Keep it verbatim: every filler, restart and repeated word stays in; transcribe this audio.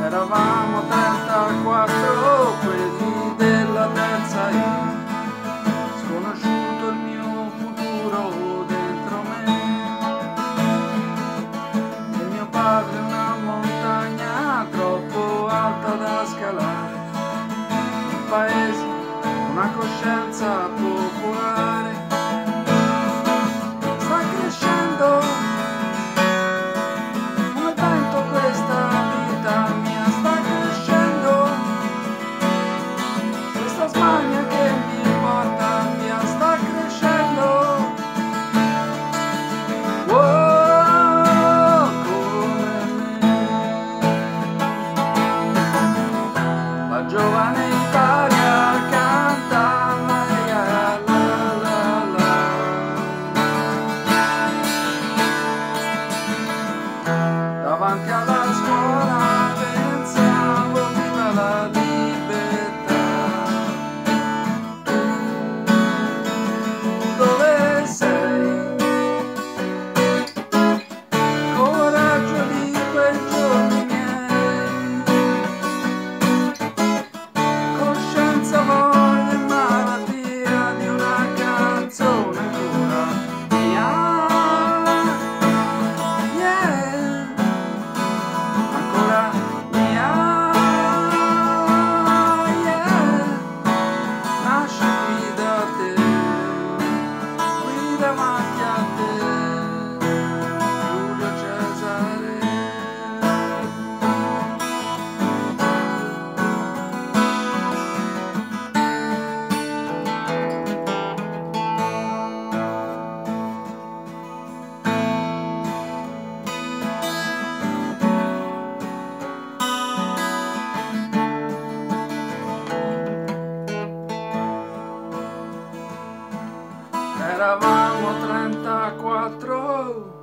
Eravamo trentaquattro, quelli della terza I, sconosciuto il mio futuro dentro me. E mio padre una montagna troppo alta da scalare, un paese, una coscienza popolare. Sta crescendo come vento questa vita mia, sta crescendo questa smania che mi porta via, sta crescendo. Wow, come me. La giovane Italia canta la la la la. Davanti alla scuola pensavo viva la libertà. Tu dove sei? Coraggio di quei giorni miei, coscienza, voglia e malattia di una canzone ancora mia. Yeah. Ancora mia, yeah. Nasce qui da te, qui davanti a te, Giulio Cesare. Eravamo trentaquattro.